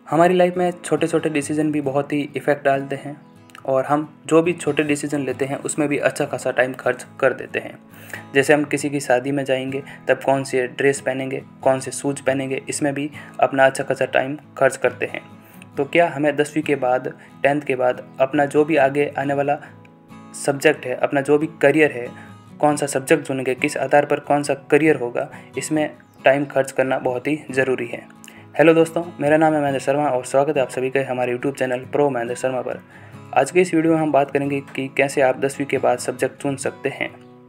हमारी लाइफ में छोटे छोटे डिसीज़न भी बहुत ही इफ़ेक्ट डालते हैं और हम जो भी छोटे डिसीज़न लेते हैं उसमें भी अच्छा खासा टाइम खर्च कर देते हैं। जैसे हम किसी की शादी में जाएंगे तब कौन से ड्रेस पहनेंगे, कौन से शूज़ पहनेंगे, इसमें भी अपना अच्छा खासा टाइम खर्च करते हैं। तो क्या हमें 10वीं के बाद 10th के बाद अपना जो भी आगे आने वाला सब्जेक्ट है, अपना जो भी करियर है, कौन सा सब्जेक्ट चुनेंगे, किस आधार पर कौन सा करियर होगा, इसमें टाइम खर्च करना बहुत ही ज़रूरी है। हेलो दोस्तों, मेरा नाम है महेंद्र शर्मा और स्वागत है आप सभी का हमारे YouTube channel pro Mahendra Sharma पर। आज के इस वीडियो में हम बात करेंगे कि कैसे आप 10वीं के बाद सब्जेक्ट चुन सकते हैं।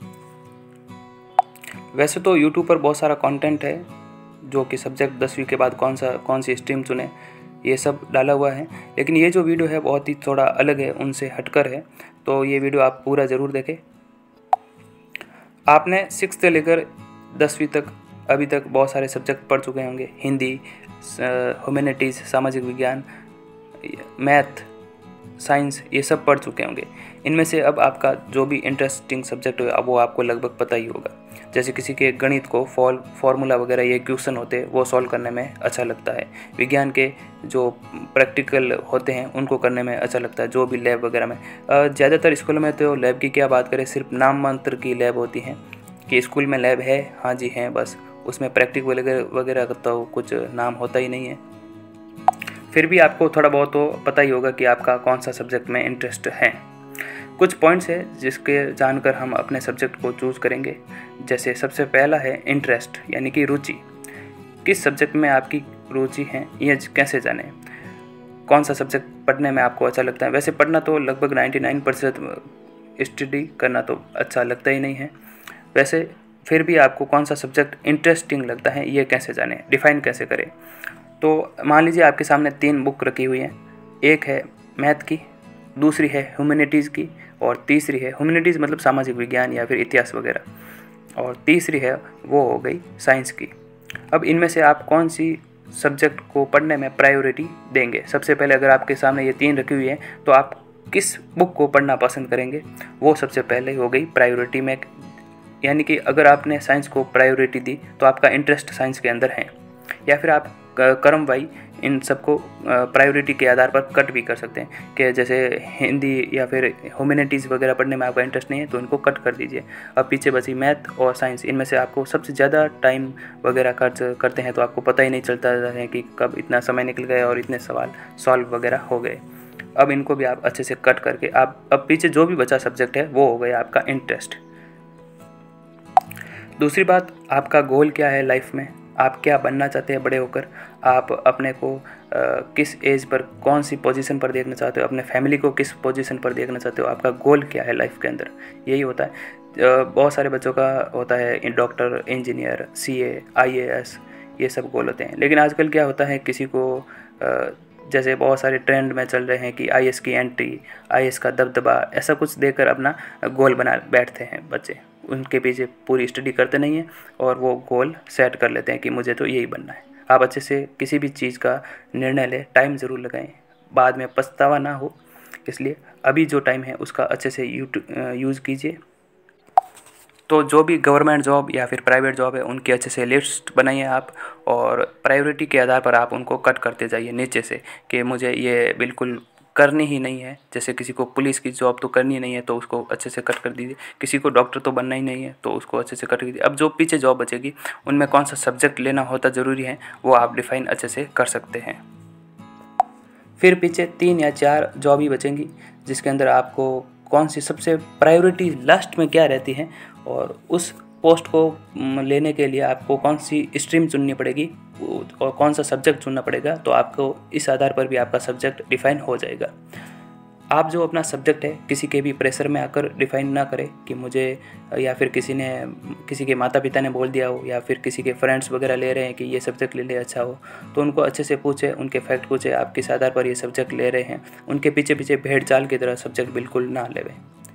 वैसे तो यूट्यूब पर बहुत सारा कंटेंट है जो कि सब्जेक्ट 10वीं के बाद कौन सी स्ट्रीम चुने ये सब डाला हुआ है, लेकिन ये जो वीडियो है बहुत ही थोड़ा अलग है, उनसे हटकर है, तो ये वीडियो आप पूरा ज़रूर देखें। आपने 6th से लेकर 10वीं तक अभी तक बहुत सारे सब्जेक्ट पढ़ चुके होंगे। हिंदी, ह्यूमैनिटीज़, सामाजिक विज्ञान, मैथ, साइंस, ये सब पढ़ चुके होंगे। इनमें से अब आपका जो भी इंटरेस्टिंग सब्जेक्ट है वो आपको लगभग पता ही होगा। जैसे किसी के गणित को फॉर्मूला वगैरह ये क्वेश्चन होते हैं वो सॉल्व करने में अच्छा लगता है। विज्ञान के जो प्रैक्टिकल होते हैं उनको करने में अच्छा लगता है, जो भी लैब वगैरह में। ज़्यादातर स्कूलों में तो लैब की क्या बात करें, सिर्फ नाम मात्र की लैब होती हैं कि स्कूल में लैब है, हाँ जी हैं, बस उसमें प्रैक्टिकल वगैरह का तो कुछ नाम होता ही नहीं है। फिर भी आपको थोड़ा बहुत तो पता ही होगा कि आपका कौन सा सब्जेक्ट में इंटरेस्ट है। कुछ पॉइंट्स है जिसके जानकर हम अपने सब्जेक्ट को चूज़ करेंगे। जैसे सबसे पहला है इंटरेस्ट, यानी कि रुचि। किस सब्जेक्ट में आपकी रुचि है ये कैसे जाने। कौन सा सब्जेक्ट पढ़ने में आपको अच्छा लगता है। वैसे पढ़ना तो लगभग 99% स्टडी करना तो अच्छा लगता ही नहीं है। वैसे फिर भी आपको कौन सा सब्जेक्ट इंटरेस्टिंग लगता है ये कैसे जाने, डिफ़ाइन कैसे करें। तो मान लीजिए आपके सामने 3 बुक रखी हुई हैं। एक है मैथ की, दूसरी है ह्यूमैनिटीज़ की और तीसरी है, ह्यूमैनिटीज़ मतलब सामाजिक विज्ञान या फिर इतिहास वगैरह, और तीसरी है वो हो गई साइंस की। अब इनमें से आप कौन सी सब्जेक्ट को पढ़ने में प्रायोरिटी देंगे। सबसे पहले अगर आपके सामने ये 3 रखी हुई है तो आप किस बुक को पढ़ना पसंद करेंगे, वो सबसे पहले हो गई प्रायोरिटी में। यानी कि अगर आपने साइंस को प्रायोरिटी दी तो आपका इंटरेस्ट साइंस के अंदर है, या फिर आप क्रमवाई इन सबको प्रायोरिटी के आधार पर कट भी कर सकते हैं कि जैसे हिंदी या फिर ह्यूमैनिटीज़ वगैरह पढ़ने में आपका इंटरेस्ट नहीं है तो इनको कट कर दीजिए। अब पीछे बची मैथ और साइंस, इनमें से आपको सबसे ज़्यादा टाइम वगैरह खर्च करते हैं तो आपको पता ही नहीं चलता है कि कब इतना समय निकल गया और इतने सवाल सॉल्व वगैरह हो गए। अब इनको भी आप अच्छे से कट करके आप अब पीछे जो भी बचा सब्जेक्ट है वो हो गया आपका इंटरेस्ट। दूसरी बात, आपका गोल क्या है लाइफ में, आप क्या बनना चाहते हैं बड़े होकर, आप अपने को किस एज पर कौन सी पोजीशन पर देखना चाहते हो, अपने फैमिली को किस पोजीशन पर देखना चाहते हो, आपका गोल क्या है लाइफ के अंदर, यही होता है। बहुत सारे बच्चों का होता है डॉक्टर, इंजीनियर, सीए, आईएएस, ये सब गोल होते हैं। लेकिन आजकल क्या होता है, किसी को जैसे बहुत सारे ट्रेंड में चल रहे हैं कि आईएएस की एंट्री, आईएएस का दबदबा, ऐसा कुछ देकर अपना गोल बना बैठते हैं बच्चे। उनके पीछे पूरी स्टडी करते नहीं हैं और वो गोल सेट कर लेते हैं कि मुझे तो यही बनना है। आप अच्छे से किसी भी चीज़ का निर्णय लें, टाइम ज़रूर लगाएं, बाद में पछतावा ना हो, इसलिए अभी जो टाइम है उसका अच्छे से यूज़ कीजिए। तो जो भी गवर्नमेंट जॉब या फिर प्राइवेट जॉब है उनकी अच्छे से लिस्ट बनाइए आप, और प्रायोरिटी के आधार पर आप उनको कट करते जाइए नीचे से कि मुझे ये बिल्कुल करनी ही नहीं है। जैसे किसी को पुलिस की जॉब तो करनी नहीं है तो उसको अच्छे से कट कर दीजिए, किसी को डॉक्टर तो बनना ही नहीं है तो उसको अच्छे से कट कर दीजिए। अब जो पीछे जॉब बचेगी उनमें कौन सा सब्जेक्ट लेना होता ज़रूरी है वो आप डिफ़ाइन अच्छे से कर सकते हैं। फिर पीछे 3 या 4 जॉब ही बचेंगी जिसके अंदर आपको कौन सी सबसे प्रायोरिटी लास्ट में क्या रहती है और उस पोस्ट को लेने के लिए आपको कौन सी स्ट्रीम चुननी पड़ेगी और कौन सा सब्जेक्ट चुनना पड़ेगा, तो आपको इस आधार पर भी आपका सब्जेक्ट डिफ़ाइन हो जाएगा। आप जो अपना सब्जेक्ट है किसी के भी प्रेशर में आकर डिफ़ाइन ना करें कि मुझे, या फिर किसी के माता पिता ने बोल दिया हो या फिर किसी के फ्रेंड्स वगैरह ले रहे हैं कि ये सब्जेक्ट ले ले अच्छा हो, तो उनको अच्छे से पूछे, उनके फैक्ट पूछे, आप किस आधार पर ये सब्जेक्ट ले रहे हैं। उनके पीछे पीछे भेड़ चाल की तरह सब्जेक्ट बिल्कुल ना लेवें।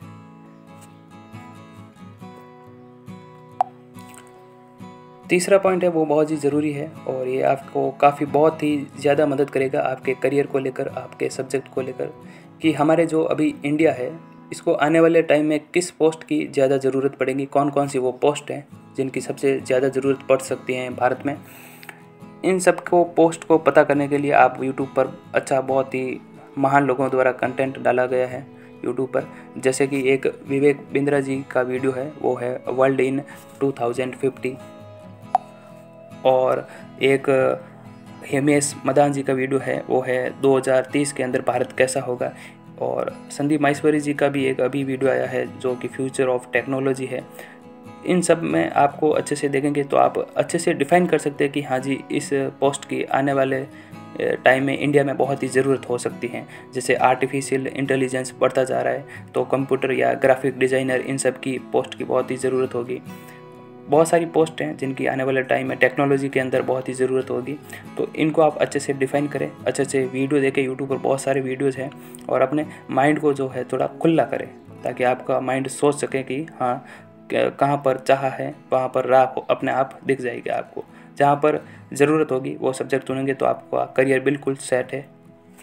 तीसरा पॉइंट है वो बहुत ही ज़रूरी है और ये आपको बहुत ही ज़्यादा मदद करेगा आपके करियर को लेकर, आपके सब्जेक्ट को लेकर, कि हमारे जो अभी इंडिया है इसको आने वाले टाइम में किस पोस्ट की ज़्यादा ज़रूरत पड़ेगी, कौन कौन सी वो पोस्ट हैं जिनकी सबसे ज़्यादा ज़रूरत पड़ सकती है भारत में। इन सब को पोस्ट को पता करने के लिए आप यूट्यूब पर बहुत ही महान लोगों द्वारा कंटेंट डाला गया है यूट्यूब पर। जैसे कि एक विवेक बिंद्रा जी का वीडियो है, वो है वर्ल्ड इन 2050, और एक हेमेश मदान जी का वीडियो है, वो है 2030 के अंदर भारत कैसा होगा। और संदीप माहेश्वरी जी का भी एक अभी वीडियो आया है जो कि फ्यूचर ऑफ टेक्नोलॉजी है। इन सब में आपको अच्छे से देखेंगे तो आप अच्छे से डिफ़ाइन कर सकते हैं कि हाँ जी, इस पोस्ट की आने वाले टाइम में इंडिया में बहुत ही ज़रूरत हो सकती है। जैसे आर्टिफिशियल इंटेलिजेंस बढ़ता जा रहा है तो कंप्यूटर या ग्राफिक डिज़ाइनर, इन सब की पोस्ट की बहुत ही ज़रूरत होगी। बहुत सारी पोस्ट हैं जिनकी आने वाले टाइम में टेक्नोलॉजी के अंदर बहुत ही ज़रूरत होगी, तो इनको आप अच्छे से डिफ़ाइन करें, अच्छे से वीडियो देखें। यूट्यूब पर बहुत सारे वीडियोज़ हैं, और अपने माइंड को जो है थोड़ा खुला करें ताकि आपका माइंड सोच सके कि हाँ, कहाँ पर चाह है वहाँ पर राह अपने आप दिख जाएगी आपको। जहाँ पर ज़रूरत होगी वो सब्जेक्ट चुनेंगे तो आपका करियर बिल्कुल सेट है।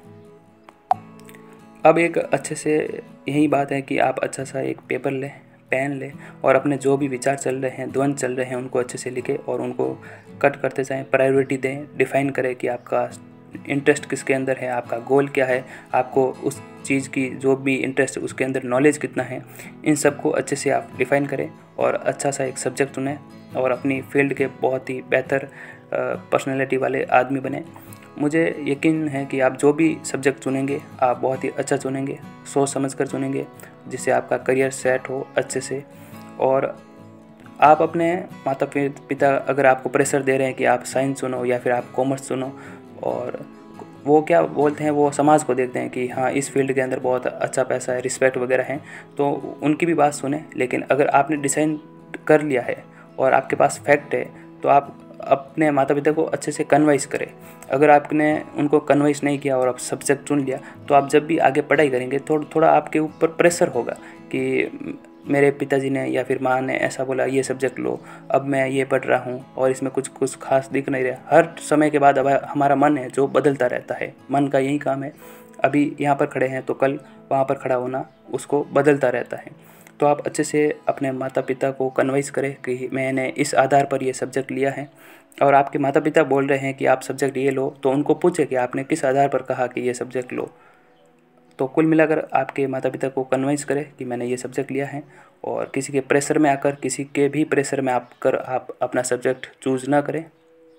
अब एक अच्छे से यही बात है कि आप अच्छा सा एक पेपर लें, पेन लें, और अपने जो भी विचार चल रहे हैं, द्वंद्व चल रहे हैं, उनको अच्छे से लिखें और उनको कट करते जाएं, प्रायोरिटी दें, डिफ़ाइन करें कि आपका इंटरेस्ट किसके अंदर है, आपका गोल क्या है, आपको उस चीज़ की जो भी इंटरेस्ट है उसके अंदर नॉलेज कितना है। इन सब को अच्छे से आप डिफ़ाइन करें और अच्छा सा एक सब्जेक्ट चुनें और अपनी फील्ड के बहुत ही बेहतर पर्सनैलिटी वाले आदमी बने। मुझे यकीन है कि आप जो भी सब्जेक्ट चुनेंगे आप बहुत ही अच्छा चुनेंगे, सोच समझ कर चुनेंगे, जिससे आपका करियर सेट हो अच्छे से। और आप अपने माता पिता अगर आपको प्रेशर दे रहे हैं कि आप साइंस चुनो या फिर आप कॉमर्स चुनो, और वो क्या बोलते हैं, वो समाज को देखते हैं कि हाँ, इस फील्ड के अंदर बहुत अच्छा पैसा है, रिस्पेक्ट वगैरह है, तो उनकी भी बात सुने। लेकिन अगर आपने डिसाइड कर लिया है और आपके पास फैक्ट है तो आप अपने माता पिता को अच्छे से कन्विंस करें। अगर आपने उनको कन्विंस नहीं किया और आप सब्जेक्ट चुन लिया तो आप जब भी आगे पढ़ाई करेंगे थोड़ा आपके ऊपर प्रेशर होगा कि मेरे पिताजी ने या फिर माँ ने ऐसा बोला, ये सब्जेक्ट लो, अब मैं ये पढ़ रहा हूँ और इसमें कुछ खास दिख नहीं रहा। हर समय के बाद अब हमारा मन है जो बदलता रहता है, मन का यही काम है। अभी यहाँ पर खड़े हैं तो कल वहाँ पर खड़ा होना उसको बदलता रहता है। तो आप अच्छे से अपने माता पिता को कन्विंस करें कि मैंने इस आधार पर ये सब्जेक्ट लिया है, और आपके माता पिता बोल रहे हैं कि आप सब्जेक्ट ये लो तो उनको पूछे कि आपने किस आधार पर कहा कि ये सब्जेक्ट लो। तो कुल मिलाकर आपके माता पिता को कन्विंस करें कि मैंने ये सब्जेक्ट लिया है, और किसी के प्रेशर में आकर, किसी के भी प्रेशर में आकर आप अपना सब्जेक्ट चूज़ ना करें।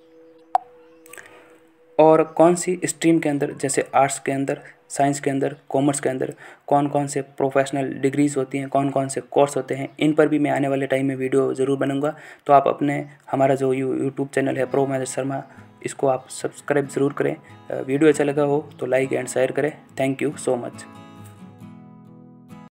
और कौन सी स्ट्रीम के अंदर, जैसे आर्ट्स के अंदर, साइंस के अंदर, कॉमर्स के अंदर कौन कौन से प्रोफेशनल डिग्रीज़ होती हैं, कौन कौन से कोर्स होते हैं, इन पर भी मैं आने वाले टाइम में वीडियो ज़रूर बनाऊंगा। तो आप अपने हमारा जो यूट्यूब चैनल है प्रो महेश शर्मा, इसको आप सब्सक्राइब ज़रूर करें। वीडियो अच्छा लगा हो तो लाइक एंड शेयर करें। Thank you so much.